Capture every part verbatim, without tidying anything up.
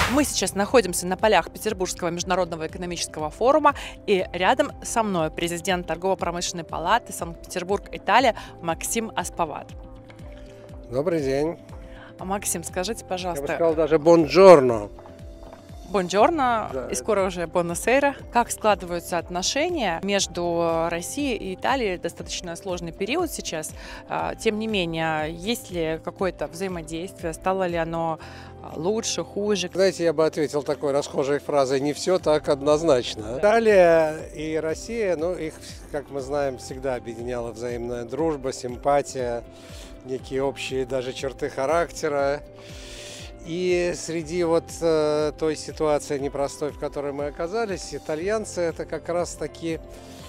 Мы сейчас находимся на полях Петербургского международного экономического форума, и рядом со мной президент торгово-промышленной палаты Санкт-Петербург, Италия Максим Асповат. Добрый день. Максим, скажите, пожалуйста... Я бы сказал даже бонджорно. Бонджорно, Да. И скоро уже бонасейра. Как складываются отношения между Россией и Италией? Достаточно сложный период сейчас. Тем не менее, есть ли какое-то взаимодействие? Стало ли оно лучше, хуже? Знаете, я бы ответил такой расхожей фразой: не все так однозначно. Италия и Россия, ну, их, как мы знаем, всегда объединяла взаимная дружба, симпатия, некие общие даже черты характера. И среди вот э, той ситуации непростой, в которой мы оказались, итальянцы это как раз таки,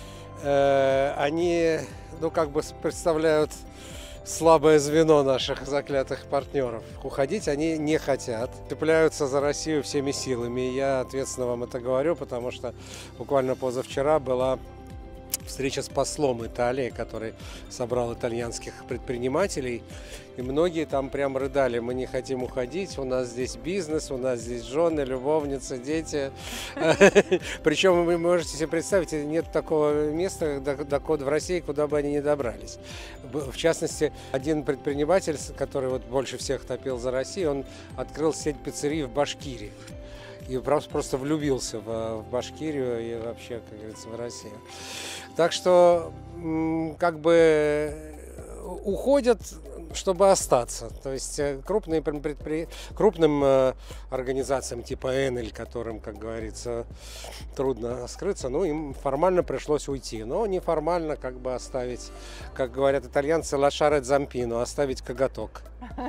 э, они, ну, как бы представляют слабое звено наших заклятых партнеров. Уходить они не хотят, цепляются за Россию всеми силами. И я ответственно вам это говорю, потому что буквально позавчера была встреча с послом Италии, который собрал итальянских предпринимателей, и многие там прям рыдали: мы не хотим уходить, у нас здесь бизнес, у нас здесь жены, любовницы, дети. Причем вы можете себе представить, нет такого места в России, куда бы они не добрались. В частности, один предприниматель, который вот больше всех топил за Россию, он открыл сеть пиццерий в Башкирии. И просто, просто влюбился в, в Башкирию и вообще, как говорится, в Россию. Так что, как бы, уходят, чтобы остаться. То есть крупные предпри... крупным э, организациям типа Энель, которым, как говорится, трудно скрыться, ну, им формально пришлось уйти. Но неформально как бы оставить, как говорят итальянцы, lasciare zampino, оставить коготок.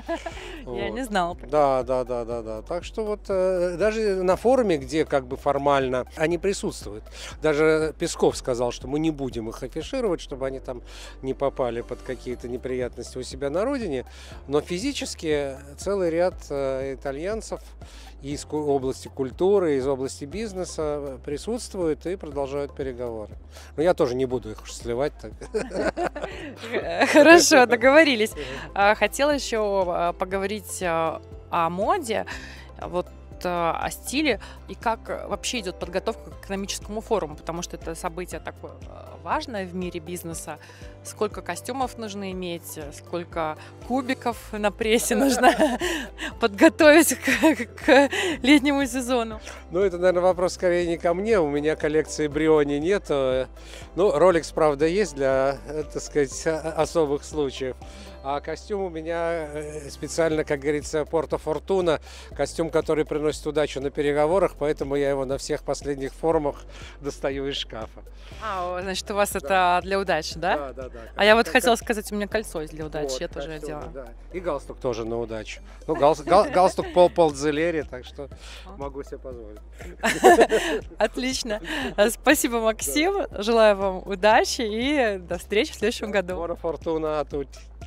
Я не знала. Да, да, да, да, да. Так что вот э, даже на форуме, где как бы формально они присутствуют, даже Песков сказал, что мы не будем их афишировать, чтобы они там не попали под какие-то неприятности у себя на родине, но физически целый ряд э, итальянцев из области культуры, из области бизнеса присутствуют и продолжают переговоры. Но я тоже не буду их уж сливать. Хорошо, договорились. Хотела еще поговорить о моде, вот о стиле и как вообще идет подготовка к экономическому форуму, потому что это событие такое важное в мире бизнеса. Сколько костюмов нужно иметь, сколько кубиков на прессе нужно подготовить к, к летнему сезону? Ну, это, наверное, вопрос скорее не ко мне. У меня коллекции Бриони нет. Ну, Rolex, правда, есть для, так сказать, особых случаев. А костюм у меня специально, как говорится, Порто Фортуна, костюм, который приносит удачу на переговорах, поэтому я его на всех последних форумах достаю из шкафа. А, значит, у вас да. это для удачи, да? Да, да, да. А я вот как, хотела как... сказать, у меня кольцо для удачи, вот, я тоже костюмы, одела. Да. И галстук тоже на удачу. Ну, галстук, гал, галстук пол полдзелери, так что могу себе позволить. Отлично. Спасибо, Максим. Желаю вам удачи и до встречи в следующем году. Buona fortuna a tutti.